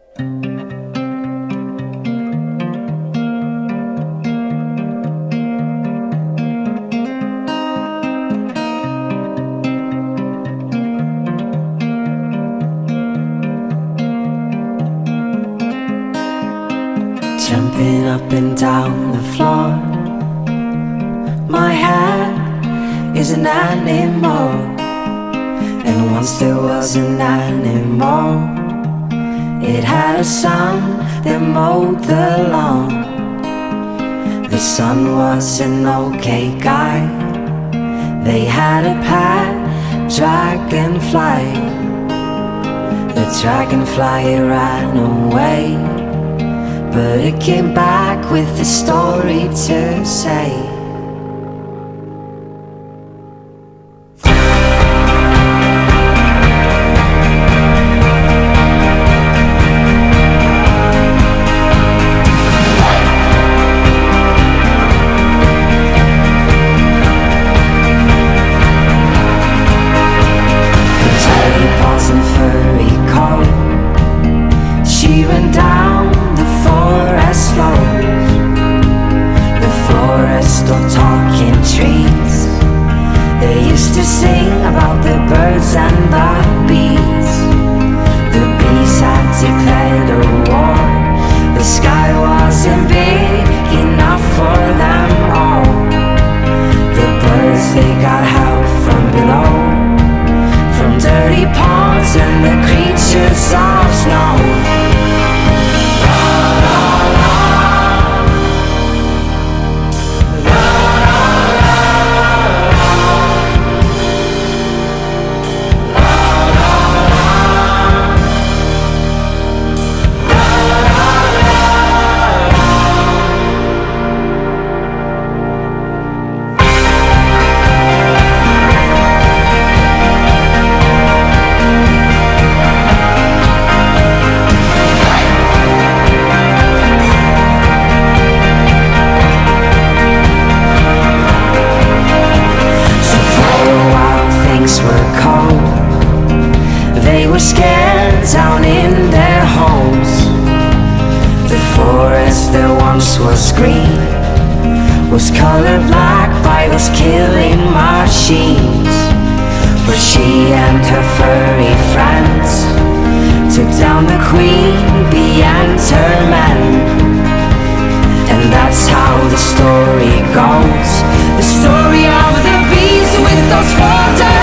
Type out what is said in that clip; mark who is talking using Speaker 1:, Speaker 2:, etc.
Speaker 1: Jumping up and down the floor, my head is an animal. And once there was an animal, it had a son that mowed the lawn. The son was an okay guy. They had a pet dragonfly. The dragonfly ran away, but it came back with a story to say. She went down the forest slopes, the forest of talking trees. They used to sing about the birds and the bees. The bees had declared a war. The sky wasn't big enough for them all. The birds, they got help from below, from dirty ponds and the creatures of snow. They were scared down in their homes. The forest that once was green was colored black by those killing machines. But she and her furry friends took down the queen bee and her men. And that's how the story goes, the story of the bees with those 4